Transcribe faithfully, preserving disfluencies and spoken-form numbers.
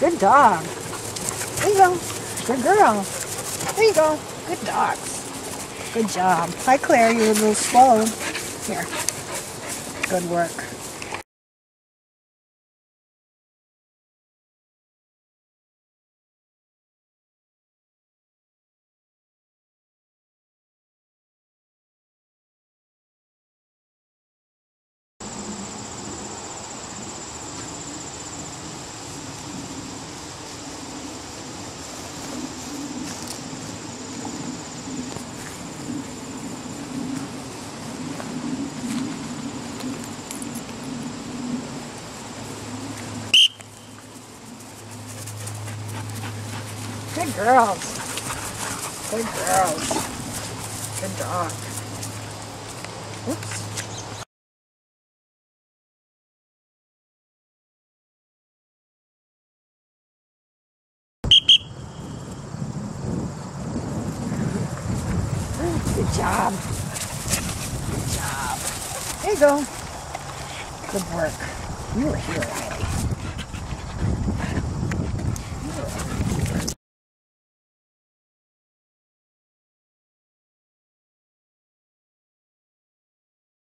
Good dog. There you go. Good girl. There you go. Good dogs. Good job. Hi, Claire. You were a little slow. Here. Good work. Good girls. Good girls. Good dog. Oops. Good job. Good job. There you go. Good work. You were here already.